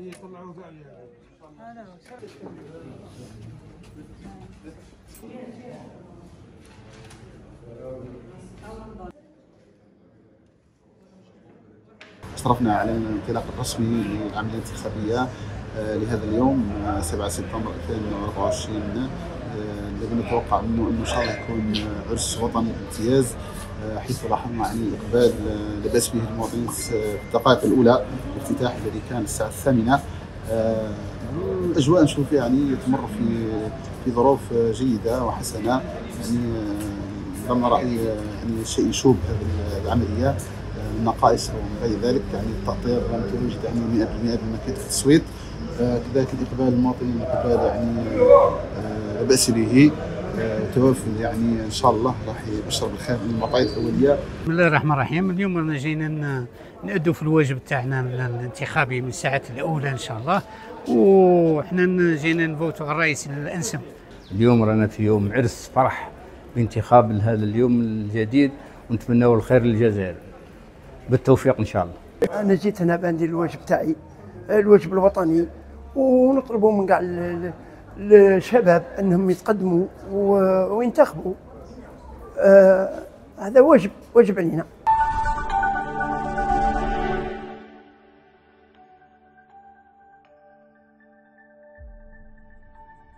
اشرفنا على الانطلاق الرسمي للعملية الانتخابية لهذا اليوم 7 سبتمبر 2024. الذي نتوقع منه انه ان شاء الله يكون عرس وطني بامتياز، حيث لاحظنا عن الاقبال لا باس به المواطنين في الدقائق الاولى. الافتتاح الذي كان الساعه 8، الاجواء نشوف يعني تمر في ظروف جيده وحسنه، يعني لم نرى يعني شيء يشوب هذه العمليه من نقائص ومن غير ذلك. يعني التأطير متواجد يعني 100% بمكاتب التصويت، كذلك الاقبال المواطنين اقبال يعني لا باس به، توافد يعني ان شاء الله راح يبشر بالخير من المعطيات الاوليه. بسم الله الرحمن الرحيم. اليوم رانا جينا نأدوا في الواجب تاعنا الانتخابي من الساعات الاولى ان شاء الله، وحنا جينا نفوتوا على الرئيس الانسب. اليوم رانا في يوم عرس فرح بانتخاب هذا اليوم الجديد، ونتمنوا الخير للجزائر، بالتوفيق ان شاء الله. انا جيت هنا باندير الواجب تاعي، الواجب الوطني، ونطلبوا من كاع الشباب انهم يتقدموا وينتخبوا. هذا واجب علينا.